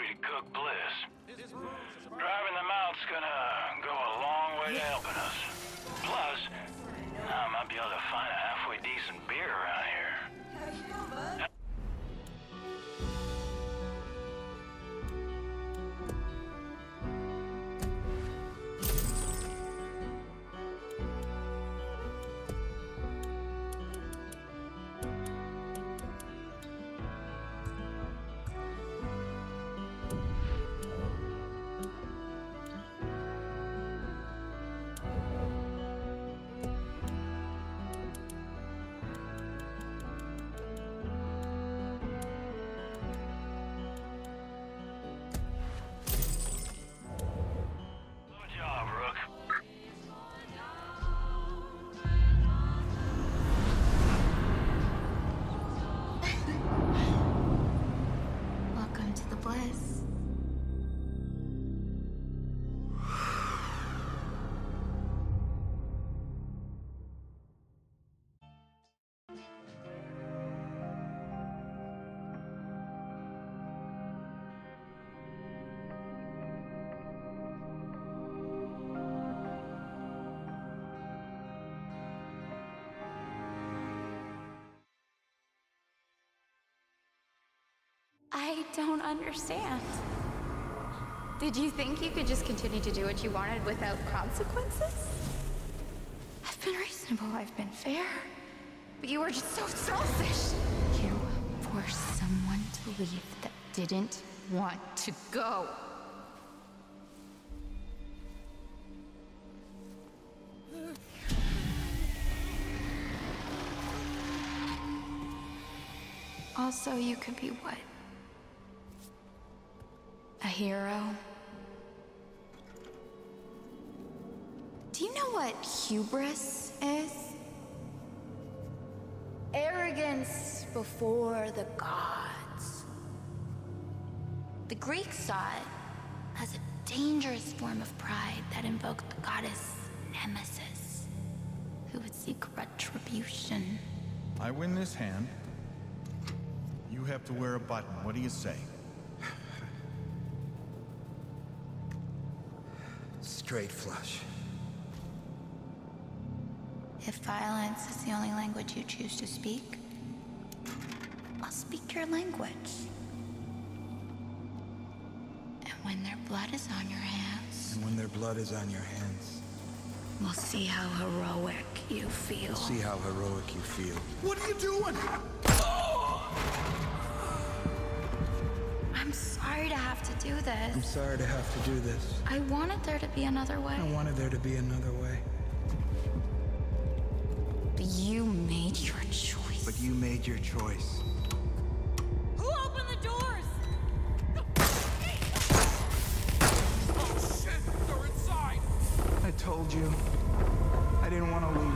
to cook Bliss. Driving them out's gonna go a long way to helping us. Plus, I might be able to find a halfway decent beer around here. How you doing, bud? Good job, Rook. Welcome to the Bliss. I don't understand. Did you think you could just continue to do what you wanted without consequences? I've been reasonable, I've been fair. But you were just so selfish. You forced someone to leave that didn't want to go. Also, you could be what? A hero? Do you know what hubris is? Arrogance before the gods. The Greeks saw it as a dangerous form of pride that invoked the goddess Nemesis, who would seek retribution. I win this hand. You have to wear a button. What do you say? Straight flush. If violence is the only language you choose to speak, I'll speak your language. And when their blood is on your hands, And when their blood is on your hands, we'll see how heroic you feel. see how heroic you feel. What are you doing? I'm sorry to have to do I'm this. sorry to have to do this. I wanted there to be another way. I wanted there to be another way. But you made your choice. But you made your choice. Who opened the doors? Oh shit, they're inside! I told you. I didn't want to leave.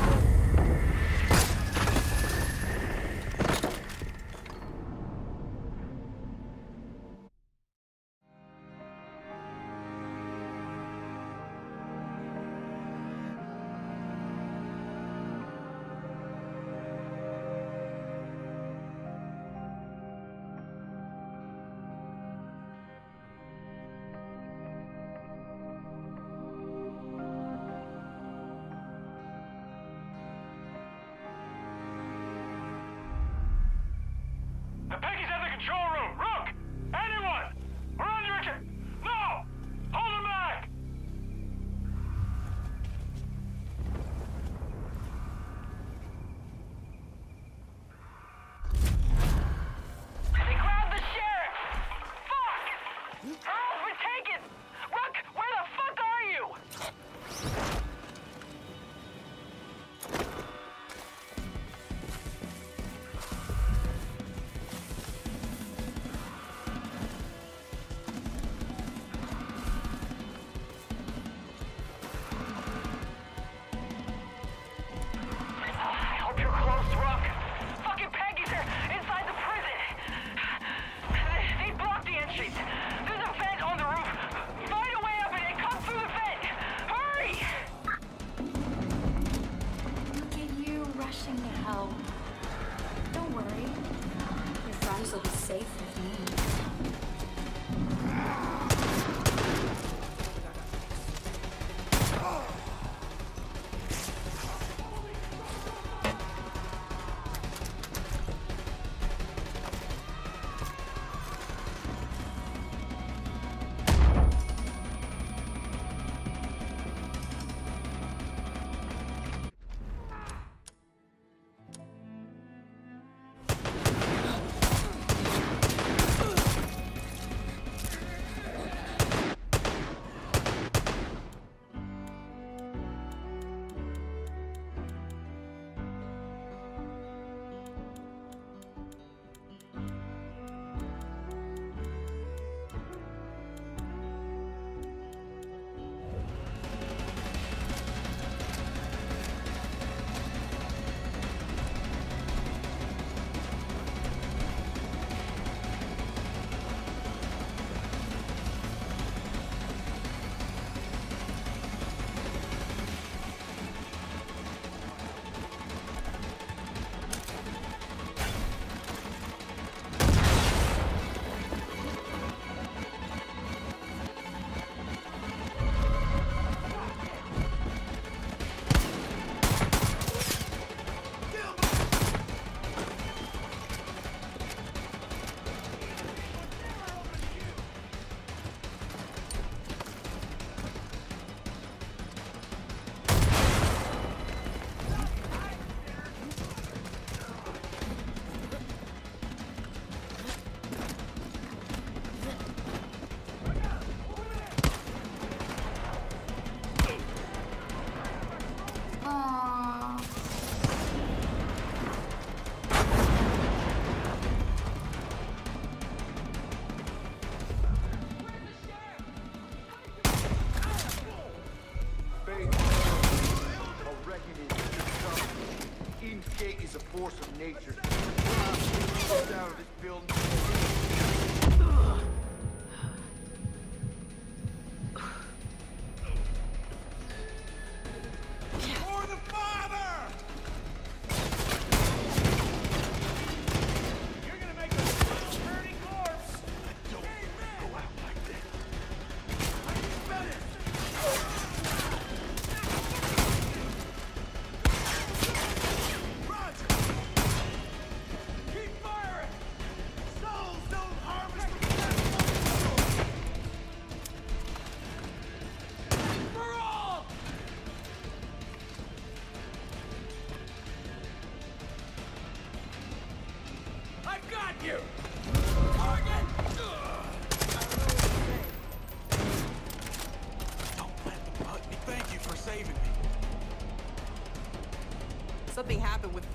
The Peggy's at the control room! Rook! Anyone! We're under attack! No! Hold him back! They grabbed the sheriff! Fuck! Earl's been taken! Rook, where the fuck are you?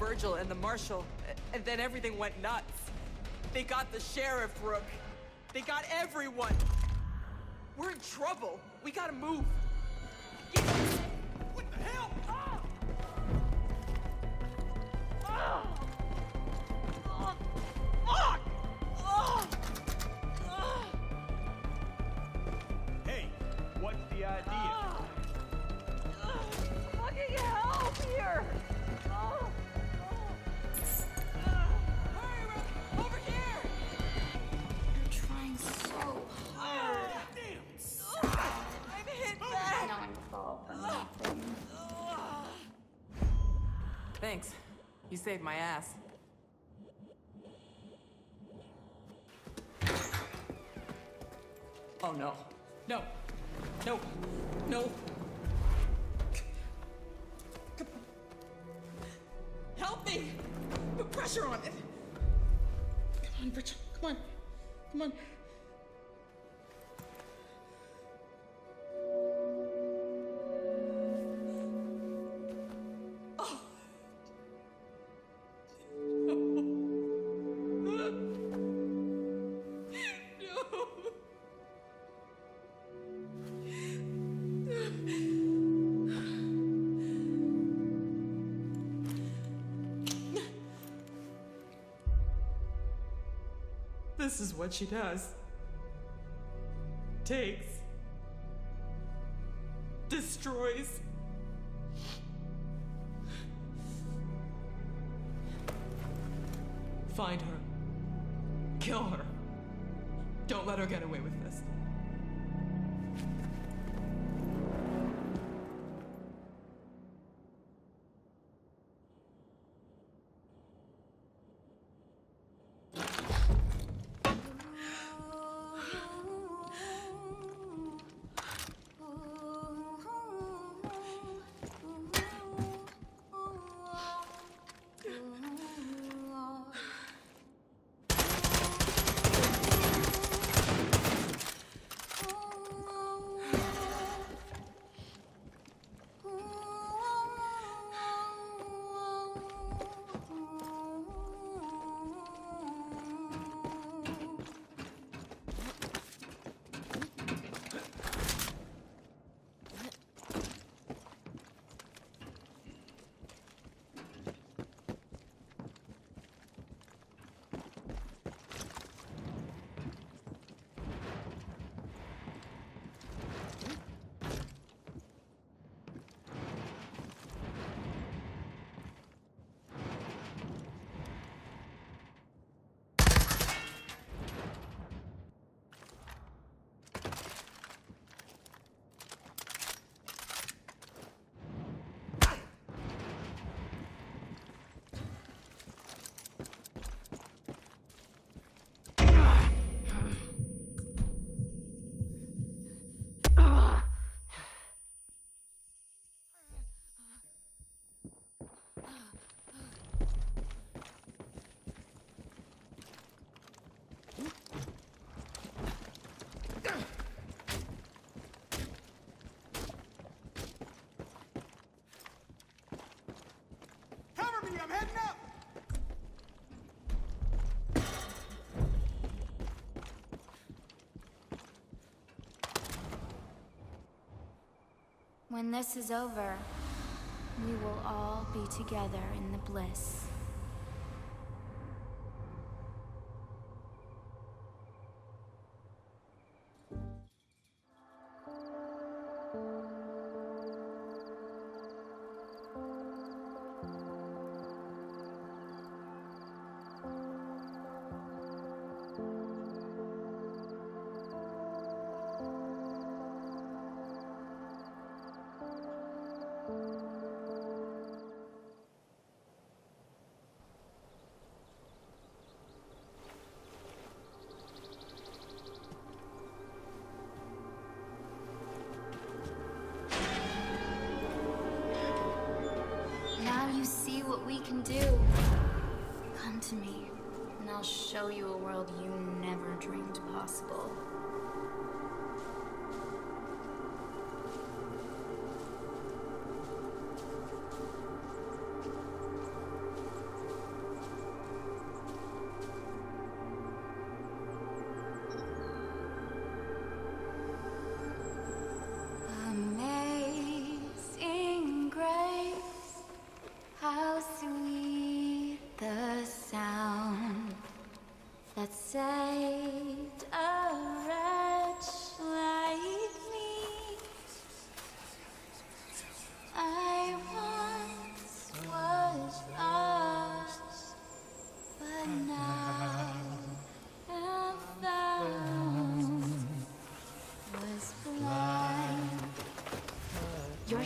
Virgil and the marshal, and then everything went nuts. They got the sheriff, Rook. They got everyone. We're in trouble. We gotta move. What the hell? Hey, what's the idea? Fucking help here! Over here! You're trying so hard. I'm hit bad! Not your fault for nothing. Thanks. You saved my ass. Oh no. No. No. No. Come on. Help me! Put pressure on it! Come on, Virgil. Come on. Come on. This is what she does. Takes. Destroys. Find her. Kill her. Don't let her get away with this. Cover me, I'm heading up! When this is over, we will all be together in the bliss. Now you see what we can do. Come to me, and I'll show you a world you never dreamed possible.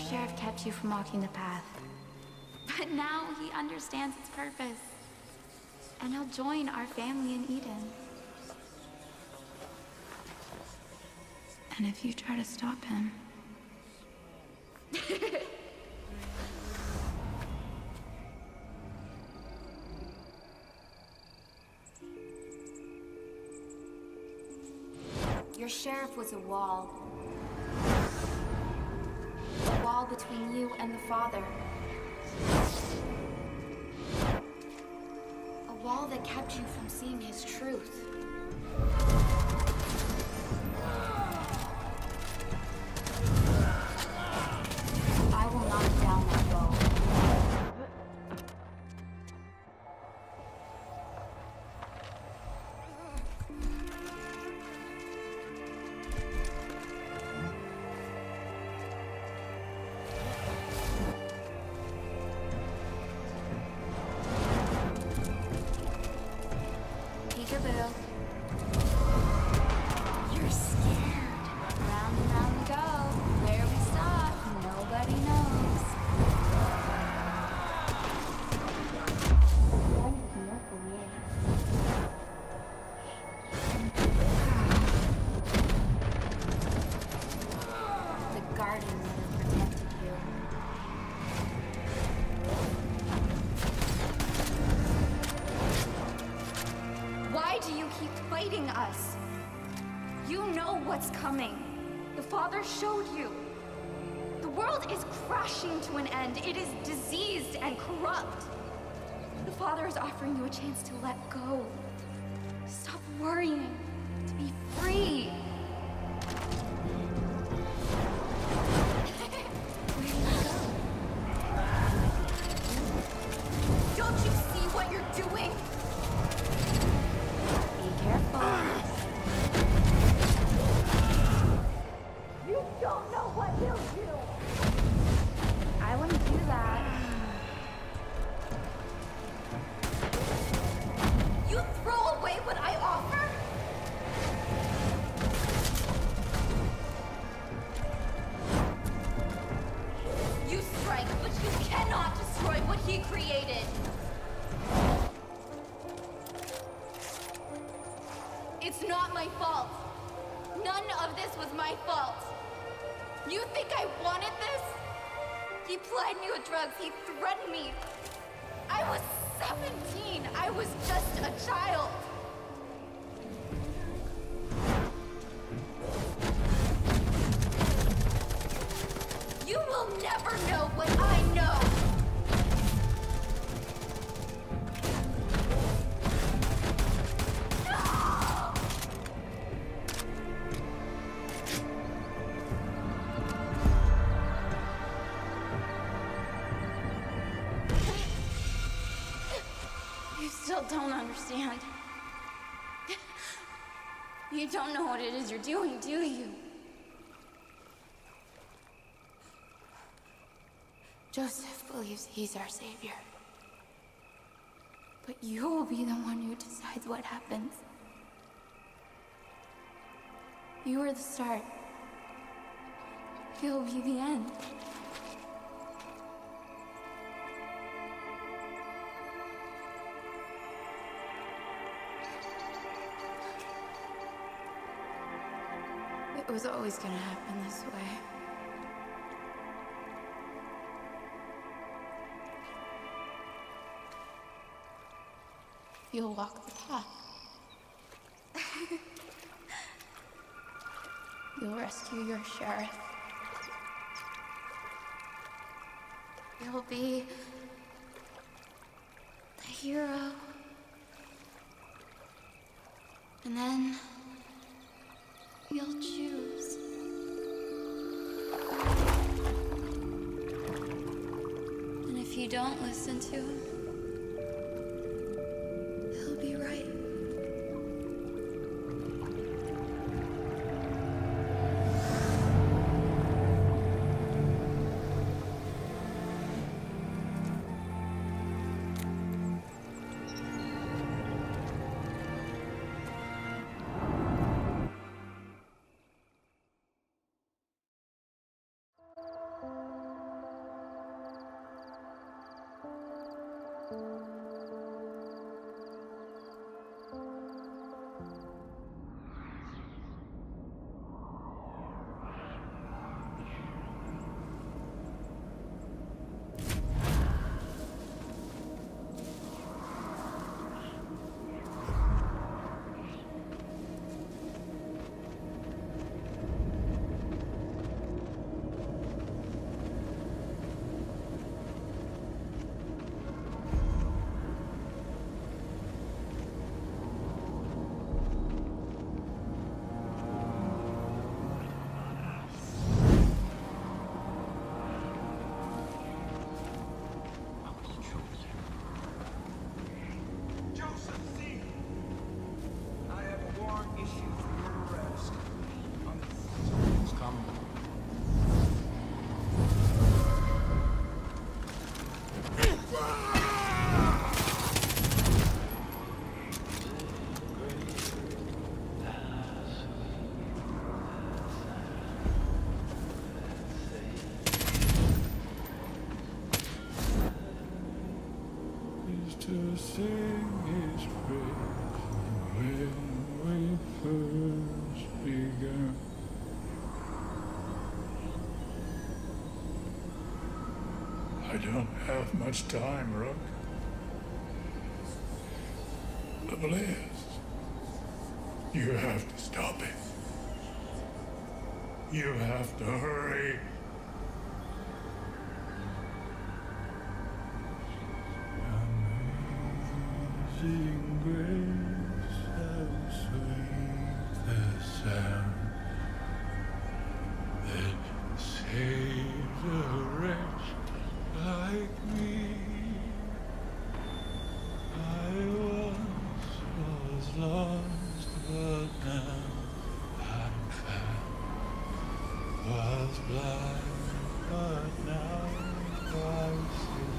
sheriff kept you from walking the path. But now he understands its purpose. And he'll join our family in Eden. And if you try to stop him... Your sheriff was a wall. A wall between you and the Father. A wall that kept you from seeing his truth. I will knock down that wall. Peekaboo. You're scared. Round and round we go. Where we stop, nobody knows. The garden would have protected you. Why do you keep fighting us? You know what's coming. The Father showed you. The world is crashing to an end. It is diseased and corrupt. The Father is offering you a chance to let go. Stop worrying. To be free. Where do you go? Don't you see what you're doing? Be careful. You don't know what he'll do. I wouldn't do that. You throw away what I offer? You strike, but you cannot destroy what he created. It's not my fault. None of this was my fault. You think I wanted this? He plied me with drugs. He threatened me. I was 17. I was just a child. You will never know what I know. You still don't understand. You don't know what it is you're doing, do you? Joseph believes he's our savior. But you will be the one who decides what happens. You are the start. He'll be the end. It was always gonna happen this way. You'll walk the path. You'll rescue your sheriff. You'll be the hero. And then you'll choose. And if you don't listen to him, he'll be right. sing His praise when we first began. I don't have much time, Rook. The Blizz. You have to stop it. You have to hurry. Amazing grace, how sweet the sound that saves a wretch like me. I once was lost, but now I'm found. Was blind, but now I see.